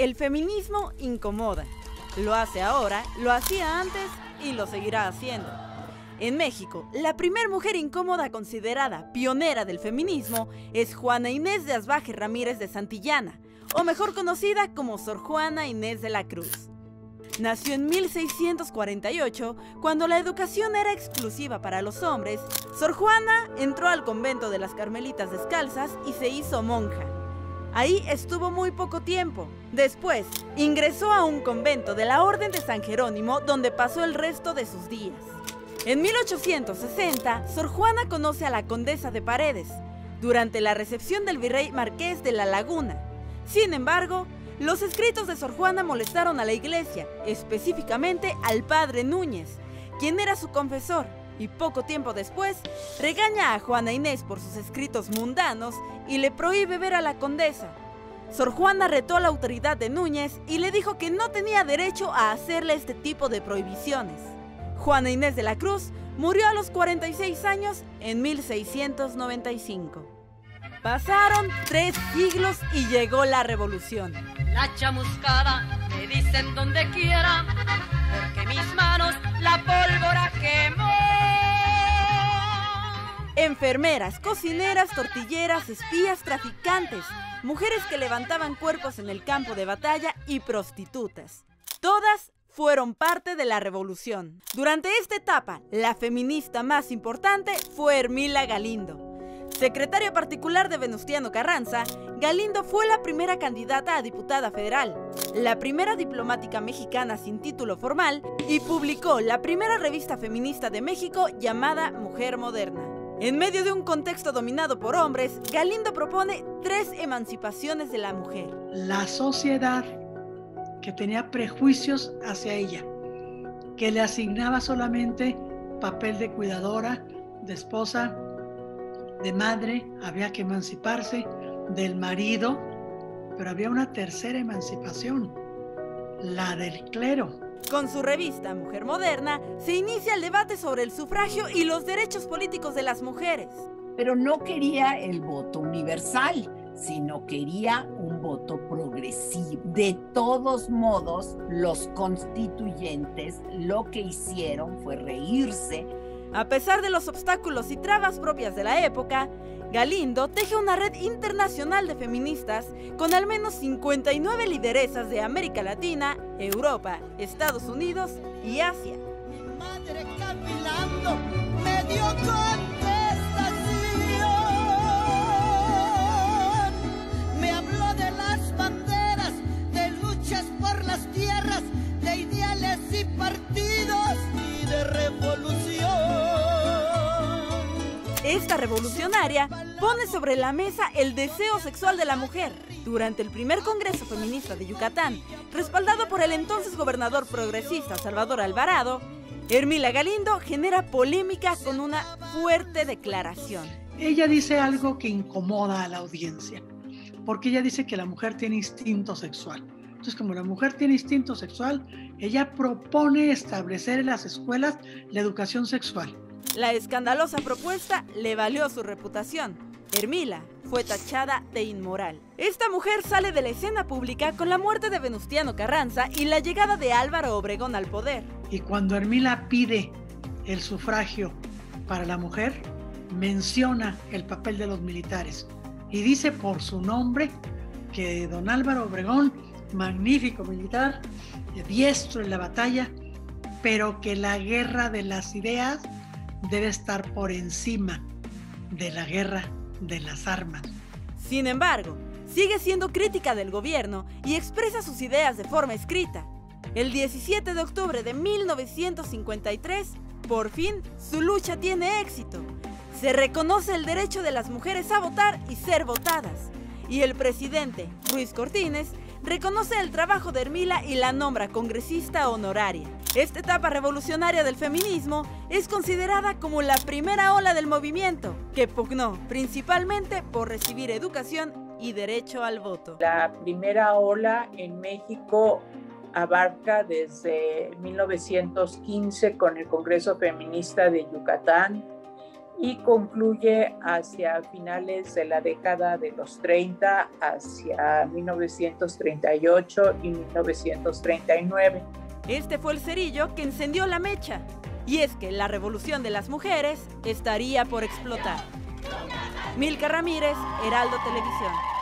El feminismo incomoda. Lo hace ahora, lo hacía antes y lo seguirá haciendo. En México, la primera mujer incómoda considerada pionera del feminismo es Juana Inés de Asbaje Ramírez de Santillana, o mejor conocida como Sor Juana Inés de la Cruz. Nació en 1648, cuando la educación era exclusiva para los hombres. Sor Juana entró al convento de las Carmelitas Descalzas y se hizo monja. Ahí estuvo muy poco tiempo. Después, ingresó a un convento de la Orden de San Jerónimo, donde pasó el resto de sus días. En 1860, Sor Juana conoce a la condesa de Paredes, durante la recepción del virrey Marqués de la Laguna. Sin embargo, los escritos de Sor Juana molestaron a la iglesia, específicamente al padre Núñez, quien era su confesor, y poco tiempo después regaña a Juana Inés por sus escritos mundanos y le prohíbe ver a la condesa. Sor Juana retó a la autoridad de Núñez y le dijo que no tenía derecho a hacerle este tipo de prohibiciones. Juana Inés de la Cruz murió a los 46 años en 1695. Pasaron 3 siglos y llegó la revolución. La chamuscada me dicen donde quiera, porque mis manos la pólvora quemó. Enfermeras, cocineras, tortilleras, espías, traficantes, mujeres que levantaban cuerpos en el campo de batalla y prostitutas. Todas fueron parte de la revolución. Durante esta etapa, la feminista más importante fue Ermila Galindo. Secretaria particular de Venustiano Carranza, Galindo fue la primera candidata a diputada federal, la primera diplomática mexicana sin título formal y publicó la primera revista feminista de México llamada Mujer Moderna. En medio de un contexto dominado por hombres, Galindo propone 3 emancipaciones de la mujer. La sociedad que tenía prejuicios hacia ella, que le asignaba solamente papel de cuidadora, de esposa, de madre, había que emanciparse del marido, pero había una tercera emancipación, la del clero. Con su revista Mujer Moderna se inicia el debate sobre el sufragio y los derechos políticos de las mujeres. Pero no quería el voto universal, sino quería un voto progresivo. De todos modos, los constituyentes lo que hicieron fue reírse. A pesar de los obstáculos y trabas propias de la época, Galindo teje una red internacional de feministas con al menos 59 lideresas de América Latina, Europa, Estados Unidos y Asia. Mi madre cavilando me dio contestación. Me habló de las banderas, de luchas por las tierras, de ideales y partidos y de revolución. Esta revolucionaria pone sobre la mesa el deseo sexual de la mujer. Durante el primer Congreso Feminista de Yucatán, respaldado por el entonces gobernador progresista Salvador Alvarado, Ermila Galindo genera polémica con una fuerte declaración. Ella dice algo que incomoda a la audiencia, porque ella dice que la mujer tiene instinto sexual. Entonces, como la mujer tiene instinto sexual, ella propone establecer en las escuelas la educación sexual. La escandalosa propuesta le valió su reputación. Ermila fue tachada de inmoral. Esta mujer sale de la escena pública con la muerte de Venustiano Carranza y la llegada de Álvaro Obregón al poder. Y cuando Ermila pide el sufragio para la mujer, menciona el papel de los militares y dice por su nombre que don Álvaro Obregón, magnífico militar, diestro en la batalla, pero que la guerra de las ideas debe estar por encima de la guerra de las armas. Sin embargo, sigue siendo crítica del gobierno y expresa sus ideas de forma escrita. El 17 de octubre de 1953, por fin, su lucha tiene éxito. Se reconoce el derecho de las mujeres a votar y ser votadas. Y el presidente, Ruiz Cortines, reconoce el trabajo de Ermila y la nombra congresista honoraria. Esta etapa revolucionaria del feminismo es considerada como la primera ola del movimiento, que pugnó principalmente por recibir educación y derecho al voto. La primera ola en México abarca desde 1915 con el Congreso Feminista de Yucatán, y concluye hacia finales de la década de los 30, hacia 1938 y 1939. Este fue el cerillo que encendió la mecha. Y es que la revolución de las mujeres estaría por explotar. Milka Ramírez, Heraldo Televisión.